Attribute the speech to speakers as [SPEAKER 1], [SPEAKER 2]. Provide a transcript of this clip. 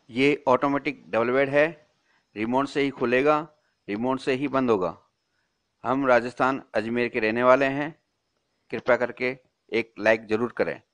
[SPEAKER 1] ये automatic double bed है, remote से ही खुलेगा, रिमोट से ही बंद होगा। हम राजस्थान अजमेर के रहने वाले हैं। कृपया करके एक लाइक ज़रूर करें।